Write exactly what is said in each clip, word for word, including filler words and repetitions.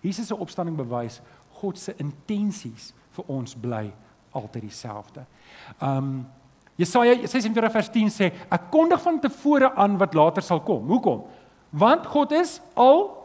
Jesus se opstanding bewys, God se intensies vir ons bly altyd dieselfde. Um, Jesaja ses en veertig vers tien sê, ek kondig van tevore aan wat later sal kom. Hoekom? Want God is al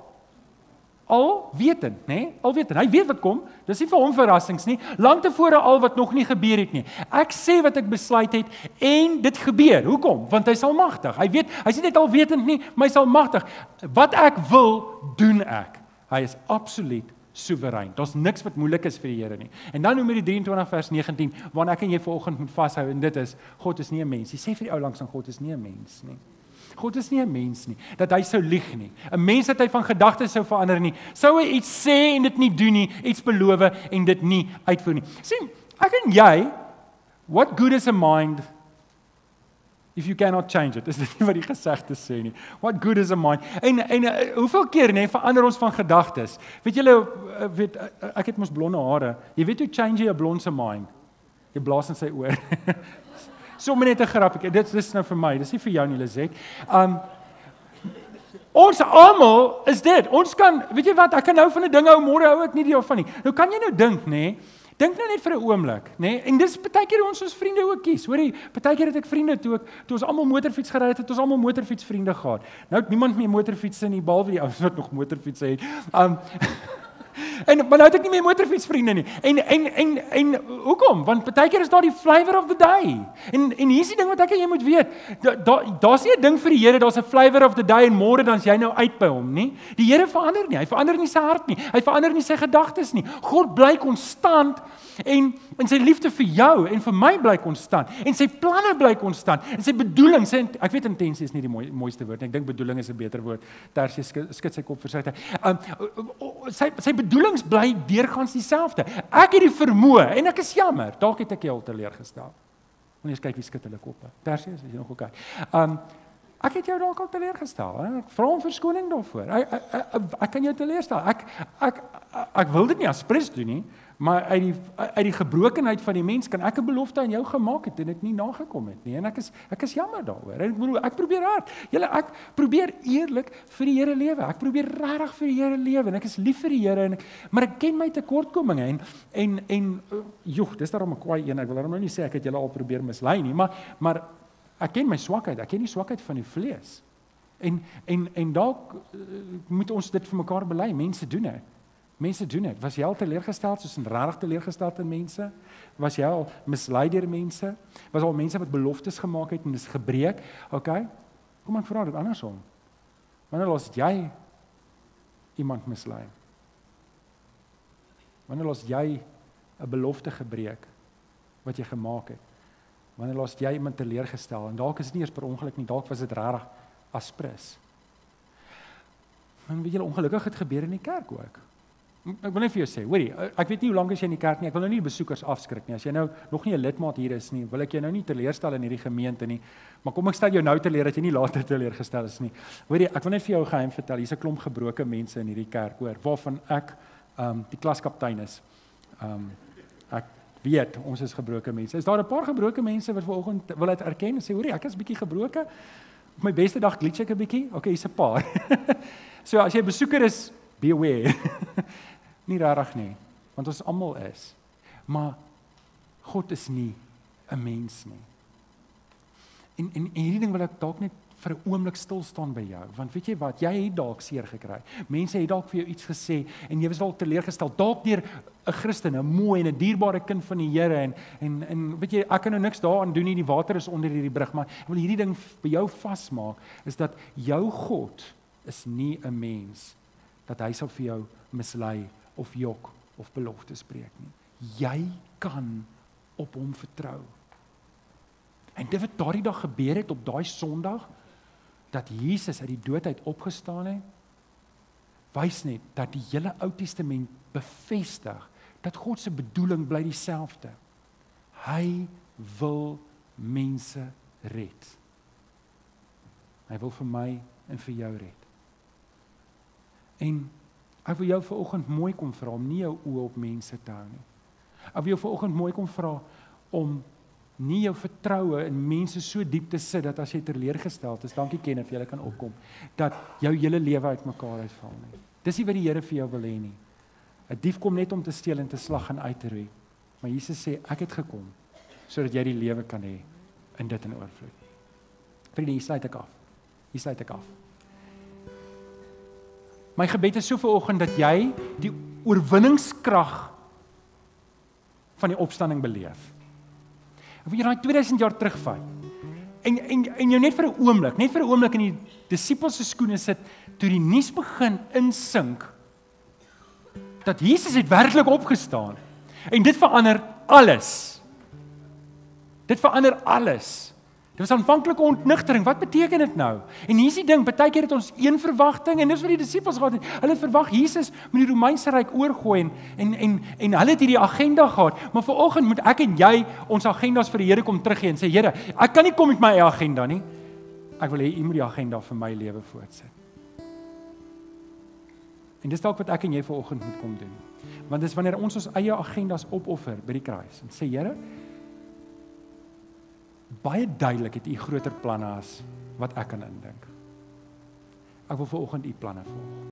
al wetend, né? Al wetend. Hy weet wat kom. Dis nie vir hom verrassings nie. Lang tevore al wat nog nie gebeur het nie. Ek sê wat ek besluit het en dit gebeur. Hoekom? Want hy is almagtig. Hy weet, hy is nie net al wetend nie, maar hy is almagtig. Wat ek wil, doen ek. Hy is absoluut soewerein. Daar's niks wat moeilik is vir die Here nie. En dan Numeri drie en twintig vers negentien, waarna ek en jy vanoggend moet vashou, en dit is, God is nie 'n mens. Jy sê vir die ou langs aan, God is nie 'n mens nie. God is nie 'n mens nie, dat hy sou lieg nie. 'n Mens dat hy van gedagtes sou verander nie. Sou hy iets sê en dit nie doen nie, iets beloof en dit nie uitvoer nie. Sien, ek en jy, what good is a mind if you cannot change it? Is dit nie wat die gesegde sê nie. What good is a mind? En, en uh, hoeveel keer nee, verander ons van gedagtes? Weet julle, uh, weet, uh, ek het mos blonde hare. Jy weet hoe change jy 'n blond se mind? Jy blaas in sy oor. Sommige net 'n grapie. Dit is nou vir my, dis nie vir jou nie, Lizet. Um ons almal is dit. Ons kan, weet jy wat, ek kan nou van 'n ding hou, môre hou ek nie daarvan nie. Nou kan jy nou dink, nê? Nee, dink nou net vir 'n oomblik, nê? Nee, en dis baie keer ons ons vriende ook kies. Hoorie, baie keer het ek vriende toe ek toe ons almal motorfiets gery het, het ons almal motorfietsvriende gehad. Nou het niemand meer motorfietsse nie, behalwe die ouens wat nog motorfietsse het. Um En maar nou het ek nie meer motorfietsvriende nie. En en en en hoekom? Want baie keer is daar die flavor of the day. En en hier's die ding wat ek en jy moet weet. Daar da, daar's nie 'n ding vir die Here, daar's 'n flavor of the day en môre dan's jy nou uit by hom, nie. Die Here verander nie. Hy verander nie sy hart nie. Hy verander nie sy gedagtes nie. God bly konstant en en sy liefde vir jou en vir my bly konstant en sy planne bly konstant en sy bedoeling, sy ek weet intensie is nie die mooi, mooiste woord nie. Ek dink bedoeling is 'n beter woord. Tersie skud sy kop vir sy. Um, sy sy bedoelings bly deurgaans dieselfde. Ek het die vermoë en ek is jammer, dalk het ek jou al teleurgestel. Moet eers kyk wie skud hulle koppe. Tersie, is jy nog oké. Um ek het jou dalk al teleurgestel, hè? Ek vra om verskoning daarvoor. Ek, ek, ek, ek kan jou teleurstel. Ek ek ek, ek wil dit nie as prins doen nie, maar uit die uit die gebrokenheid van die mens kan ek 'n belofte aan jou gemaak het en dit nie nagekom het nie. En ek is ek is jammer daaroor. Ek bedoel, ek probeer hard. Julle, ek probeer eerlik vir die Here lewe. Ek probeer regtig vir die Here lewe en ek is lief vir die Here en ek, maar ek ken my tekortkominge en en en joh, dis daarom 'n kwaai een. Ek wil daarom nou nie sê ek het julle al probeer mislei nie, maar maar ek ken my swakheid. Ek ken die swakheid van die vlees. En en en dalk uh, moet ons dit vir mekaar bely. Mense doen dit. Mense doen dit. Was jy al teleurgestel soos in regtig teleurgesteld in mense? Was jy al mislei deur mense? Was al mense wat beloftes gemaak het en dis gebreek? Okay? Kom ek vra dit andersom. Wanneer laas jy iemand mislei? Wanneer laas jy 'n belofte gebreek wat jy gemaak het? Wanneer laas jy iemand teleurgestel en dalk is dit nie eers per ongeluk nie, dalk was dit regtig aspres. En weet jy, ongelukkig het gebeur in die kerk ook. Ek wil net vir jou sê, hoorie, ek weet nie hoe lank is jy in die kerk nie, ek wil nou nie besoekers afskrik nie. As jy nou nog nie 'n lidmaat hier is nie, wil ek jou nou nie teleurstel in hierdie gemeente nie. Maar kom ek stel jou nou teleur dat jy nie later teleurgestel is nie. Hoorie, ek wil net vir jou 'n geheim vertel. Hier's 'n klomp gebroke mense in hierdie kerk, hoor, waarvan ek um die klaskaptein is. Um ek weet, ons is gebroke mense. Is daar 'n paar gebroke mense wat vanoggend wil dit erken en sê, hoorie, ek is bietjie gebroke. Op my beste dag glitch ek 'n bietjie. Okay, hier's 'n paar. So as jy 'n besoeker is, be aware. Nie regtig nie, want ons almal is. Maar God is nie 'n mens nie. En en, en hierdie ding wil ek dalk net vir 'n oomblik stil staan by jou, want weet jy wat, jy het dalk seer gekry. Mense het dalk vir jou iets gesê en jy was dalk teleurgestel, dalk deur 'n Christen, 'n mooi en 'n dierbare kind van die Here en en en weet jy, ek kan nou niks daaraan doen nie, die water is onder hierdie brug, maar ek wil hierdie ding by jou vasmaak, is dat jou God is nie 'n mens dat hy sal vir jou mislei of jok of belofte spreek nie. Jy kan op hom vertrou. En dit wat daardie dag gebeur het op daai Sondag, dat Jesus uit die dood uit opgestaan het, wys net dat die hele Ou Testament bevestig dat God se bedoeling bly dieselfde. Hy wil mense red. Hy wil vir my en vir jou red. En ek wil jou vanoggend mooi kom vra om nie jou oë op mense te hou nie. Ek wil jou vanoggend mooi kom vra om nie jou vertroue in mense so diep te sit dat as jy teleurgesteld is, dankie Kenneth, jy kan opkom, dat jou hele lewe uitmekaar uitval nie. Dis nie wat die Here vir jou wil hê nie. 'n dief kom net om te steel en te slag en uit te roei. Maar Jesus sê, ek het gekom, sodat jy die lewe kan hê, in dit in oorvloed. Vriende, hier sluit ek af. Hier sluit ek af. My gebed is so vanoggend dat jy die oorwinningskrag van die opstanding beleef. Ek wil jy daai tweeduisend jaar terugvat. En, en, en jou net vir 'n oomblik, net vir 'n oomblik in die disippels se skoene sit, toe die nuus begin insink, dat Jesus het werklik opgestaan. En dit verander alles. Dit verander alles. Dit was aanvanklike ontnigtering. Wat beteken dit nou? En hier is die ding, baie keer het ons een verwagting en dis wat die disippels gehad het. Hulle het verwag Jesus moet die Romeinse ryk oorgooi en en en, en hulle het hierdie agenda gehad. Maar vanoggend moet ek en jy ons agendas vir die Here kom teruggee en sê, Here, ek kan nie kom met my eie agenda nie. Ek wil hê U moet die agenda vir my lewe voortsit. En dis dalk wat ek en jy vanoggend moet kom doen. Want dis wanneer ons ons eie agendas opoffer by die kruis en sê, Here, baie duidelik het U groter planne as wat ek kan indink. Ek wil vanoggend U planne volg.